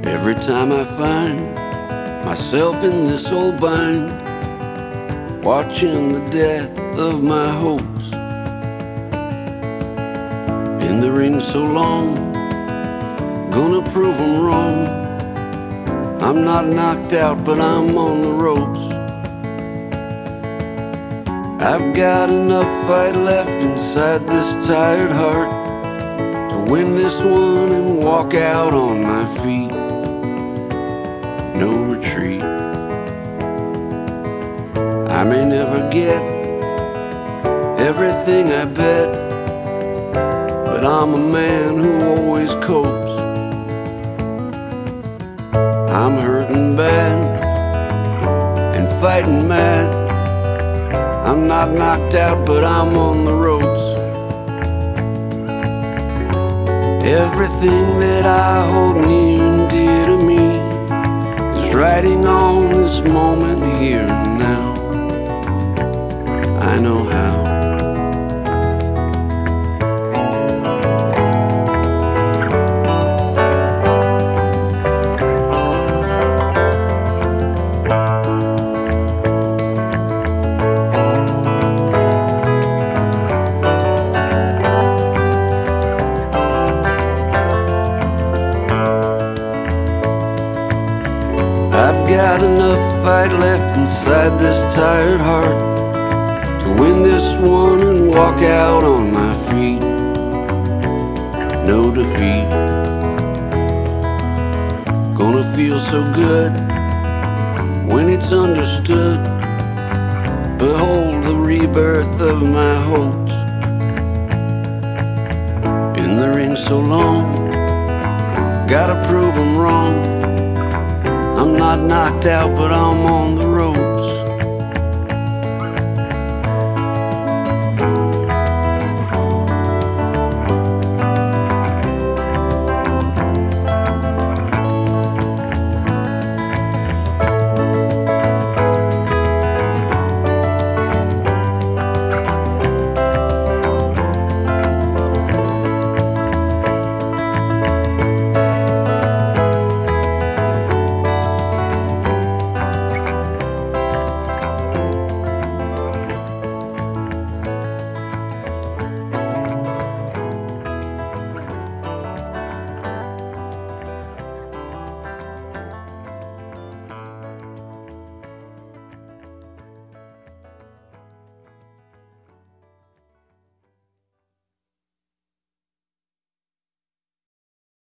Every time I find myself in this old bind, watching the death of my hopes. In the ring so long, gonna prove 'em wrong. I'm not knocked out, but I'm on the ropes. I've got enough fight left inside this tired heart to win this one and walk out on my feet. No retreat. I may never get everything I bet, but I'm a man who always copes. I'm hurting bad and fighting mad. I'm not knocked out, but I'm on the ropes. Everything that I hold near and dear to me is riding on this moment here and now. I know how. I've got enough fight left inside this tired heart to win this one and walk out on my feet. No defeat. Gonna feel so good when it's understood. Behold the rebirth of my hopes. In the ring so long, gotta prove 'em wrong. I'm not knocked out, but I'm on the ropes.